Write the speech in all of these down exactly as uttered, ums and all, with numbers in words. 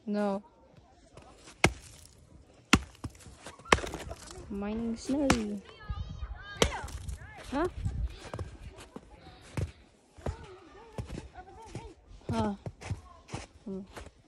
No. Mining snow. Huh? Huh. Hmm.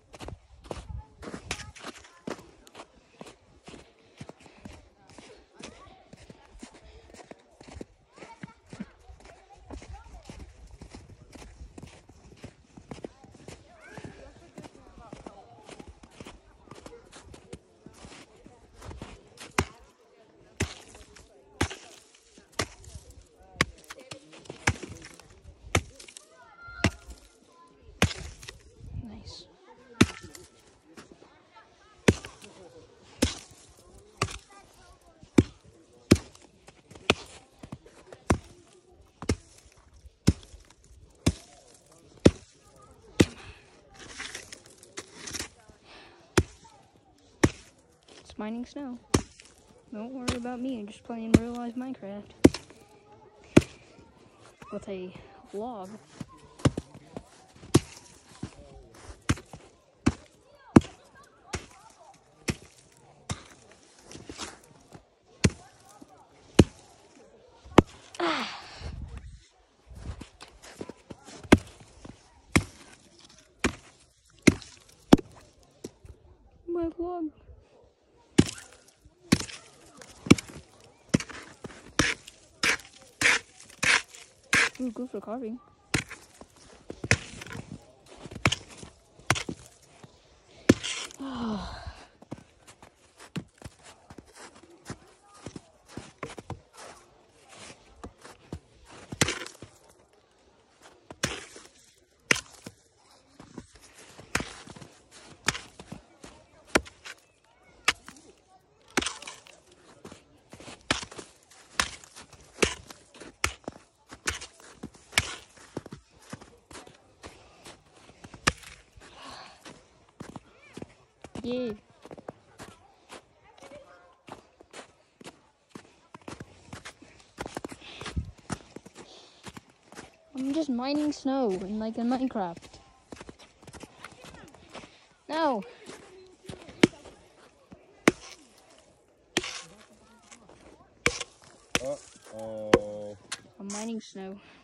Nice. It's mining snow. Don't worry about me, I'm just playing real life Minecraft. With a log. My vlog. Ooh, good for carving. Yeah. I'm just mining snow in like in Minecraft. No. Uh-oh. I'm mining snow.